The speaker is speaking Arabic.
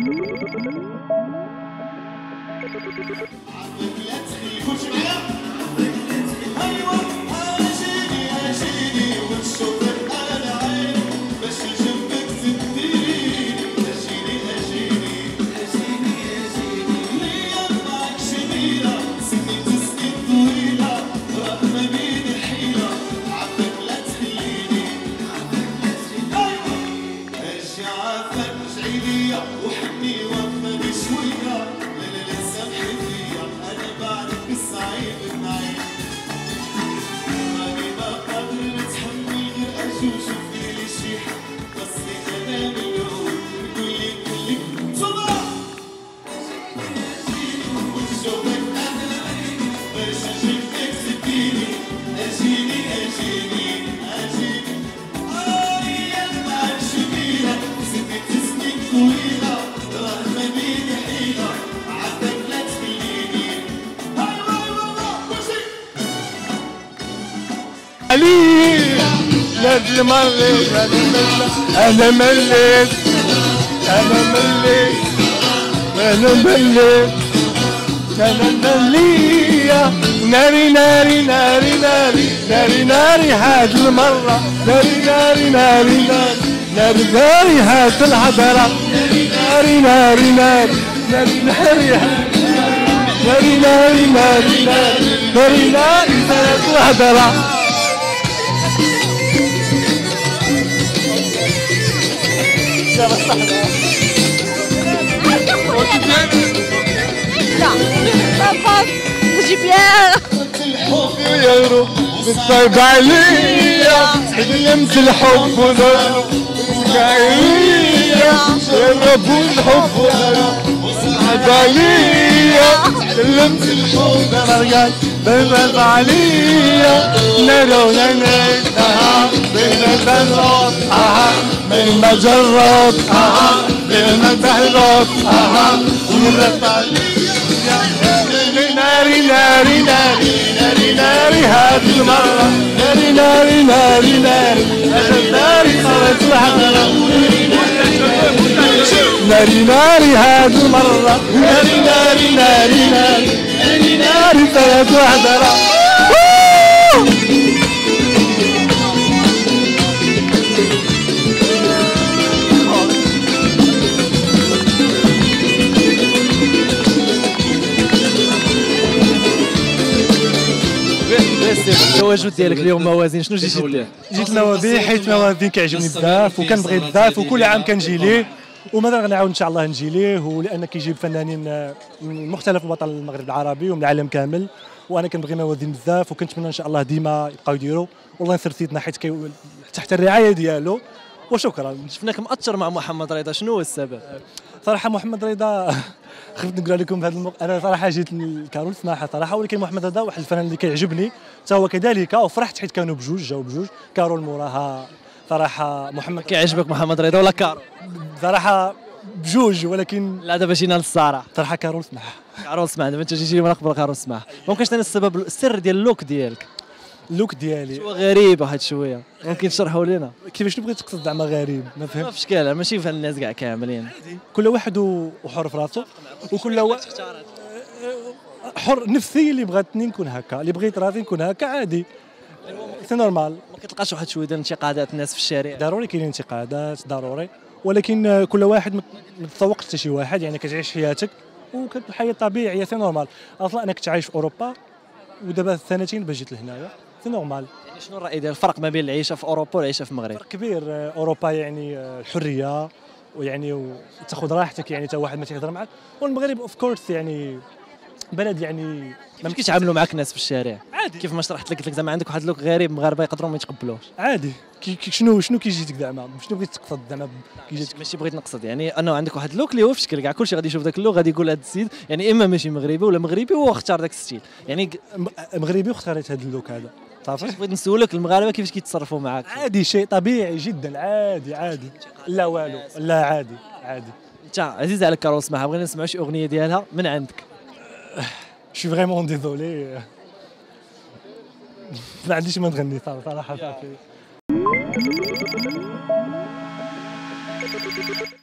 أنا مليت ناري ناري ناري ناري ناري ناري هاد المرة ناري ناري ناري ناري ناري ناري هاد الهضرة ناري ناري ناري ناري ناري ناري ناري ناري ناري ناري هاد الهضرة. بالطيب عليا حلمت الحب ونارو جربوا الحب ونارو صعب عليا حلمت الحب ونارو بالطيب عليا نارو نارو بين البلوط من المجرات بين البحرات ونرد عليا ناري ناري ناري ناري ناري هذه المرة ناري ناري ناري ناري ناري صارت الحضرة ناري ناري هذه المرة ناري ناري ناري ناري ناري ناري صارت الحضرة. التواجد ديالك اليوم موازين شنو جيتي دير؟ جيت موازين حيت موازين كيعجبني بزاف وكنبغي بزاف وكل عام كنجي ليه ومازال غنعاود ان شاء الله نجي ليه ولان كيجيب فنانين من مختلف وطن المغرب العربي ومن العالم كامل وانا كنبغي موازين بزاف وكنتمنى ان شاء الله ديما يبقاو يديروا والله ينصر سيدنا حيت تحت الرعايه ديالو وشكرا. شفناك مأثر مع محمد رضا شنو هو السبب؟ صراحه محمد رضا خفت نقول لكم بهذا انا صراحه جيت لكارول سماحه صراحه ولكن محمد رضا واحد الفنان اللي كيعجبني حتى هو كذلك وفرحت حيت كانوا بجوج جاوا بجوج كارول موراها صراحه محمد. كيعجبك محمد رضا ولا كارول؟ صراحه بجوج ولكن لا دابا جينا للصراحه صراحه كارول سماحه. كارول سماحه دابا انت جيتي من قبل كارول سماحه ممكن تعني السبب السر ديال اللوك ديالك؟ اللوك ديالي شويه غريب واحد شويه ممكن تشرحوا لنا كيفاش تبغي تقصد زعما غريب ما فهمتش. ما في اشكال ماشي فهاد الناس كاع كاملين كل واحد وحر في راسو وكل واحد حر نفسي اللي بغاتني نكون هكا اللي بغيت راسي نكون هكا عادي سي نورمال. ما كتلقاش واحد شويه ديال انتقادات الناس في الشارع؟ ضروري كاينين انتقادات ضروري ولكن كل واحد ما تتسوقش حتى شي واحد يعني كتعيش حياتك الحياه طبيعيه سي نورمال. اصلا انا كنت عايش في اوروبا ودابا سنتين باش جيت لهنايا سي نورمال. يعني شنو الراي ديال الفرق ما بين العيشه في اوروبا والعيشه في المغرب؟ فرق كبير. اوروبا يعني الحريه ويعني تاخذ راحتك يعني حتى واحد ما تيهضر معك والمغرب اوف كورس يعني بلد يعني كيف كيتعاملوا معك الناس في الشارع؟ عادي كيف ما شرحت لك قلت لك زعما عندك واحد لوك غريب مغاربه يقدروا ما يتقبلوش عادي. شنو كيجيك زعما شنو بغيت تقصد زعما كيجيك؟ ماشي بغيت نقصد يعني انه عندك واحد اللوك اللي هو في شكل كاع كلشي غادي يشوف ذاك اللوك غادي يقول هذا السيد يعني اما ماشي مغربي ولا مغربي وهو اختار ذاك الستيل يعني مغربي واختاريت هذا اللوك هذا صافي. بغيت نسولك المغاربه كيفاش كيتصرفوا معاك؟ عادي شيء طبيعي جدا عادي لا والو لا عادي. انت عزيز عليك كارول سماحه بغينا نسمعوا شي اغنيه ديالها من عندك. شي فريمون ديزولي ما عنديش ما نغني صراحه صافي.